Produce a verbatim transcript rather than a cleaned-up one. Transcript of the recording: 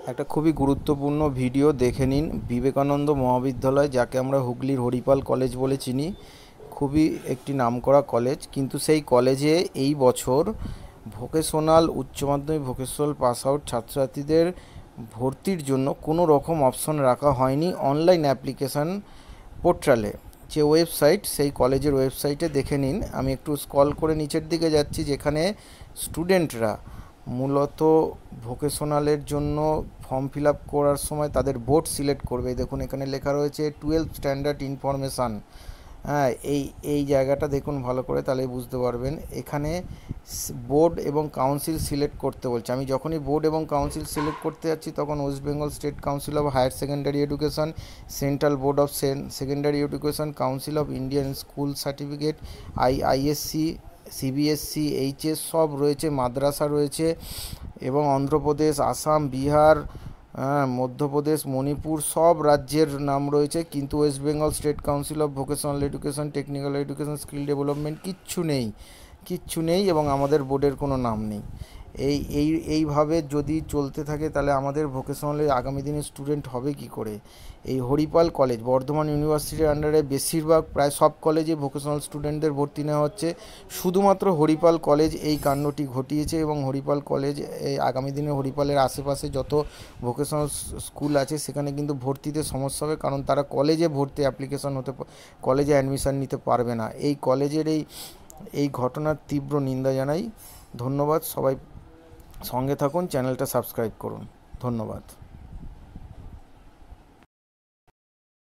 একটা খুবই গুরুত্বপূর্ণ ভিডিও দেখে নিন। বিবেকানন্দ মহাবিদ্যালয়, যাকে আমরা হুগলির হরিপাল কলেজ বলে চিনি, খুবই একটি নামকরা কলেজ। কিন্তু সেই কলেজে এই বছর ভোকেশনাল উচ্চ মাধ্যমিক ভোকেশনাল পাস আউট ছাত্রছাত্রীদের ভর্তির জন্য কোনো রকম অপশন রাখা হয়নি অনলাইন অ্যাপ্লিকেশান পোর্টালে। যে ওয়েবসাইট, সেই কলেজের ওয়েবসাইটে দেখে নিন। আমি একটু স্ক্রল করে নিচের দিকে যাচ্ছি, যেখানে স্টুডেন্টরা মূলত ভোকেশনালের জন্য ফর্ম ফিল আপ করার সময় তাদের বোর্ড সিলেক্ট করবে। দেখুন এখানে লেখা রয়েছে টুয়েলভ স্ট্যান্ডার্ড ইনফরমেশান। হ্যাঁ, এই এই জায়গাটা দেখুন ভালো করে, তাহলে বুঝতে পারবেন। এখানে বোর্ড এবং কাউন্সিল সিলেক্ট করতে বলছে। আমি যখনই বোর্ড এবং কাউন্সিল সিলেক্ট করতে যাচ্ছি, তখন West Bengal State Council of Higher Secondary Education, Central Board of Secondary Education, Council of Indian School Certificate, I ISC, CBSC, HS সব রয়েছে, মাদ্রাসা রয়েছে, এবং অন্ধ্রপ্রদেশ, আসাম, বিহার, হ্যাঁ, মধ্যপ্রদেশ, মণিপুর সব রাজ্যের নাম রয়েছে। কিন্তু West Bengal State Council of Vocational Education, technical education, skill development কিচ্ছু নেই, কিচ্ছু নেই এবং আমাদের বোর্ডের কোনো নাম নেই। এই এই এইভাবে যদি চলতে থাকে, তাহলে আমাদের ভোকেশনালে আগামী দিনে স্টুডেন্ট হবে কি করে? এই হরিপাল কলেজ, বর্ধমান ইউনিভার্সিটির আন্ডারে বেশিরভাগ প্রায় সব কলেজে ভোকেশনাল স্টুডেন্টদের ভর্তি নেওয়া হচ্ছে। শুধুমাত্র হরিপাল কলেজ এই কাণ্ডটি ঘটিয়েছে, এবং হরিপাল কলেজ এই আগামী দিনে হরিপালের আশেপাশে যত ভোকেশনাল স্কুল আছে সেখানে কিন্তু ভর্তিতে সমস্যা হবে, কারণ তারা কলেজে ভর্তি অ্যাপ্লিকেশন হতে কলেজে অ্যাডমিশান নিতে পারবে না। এই কলেজের এই এই ঘটনার তীব্র নিন্দা জানাই। ধন্যবাদ। সবাই সঙ্গে থাকুন, চ্যানেলটা সাবস্ক্রাইব করুন। ধন্যবাদ।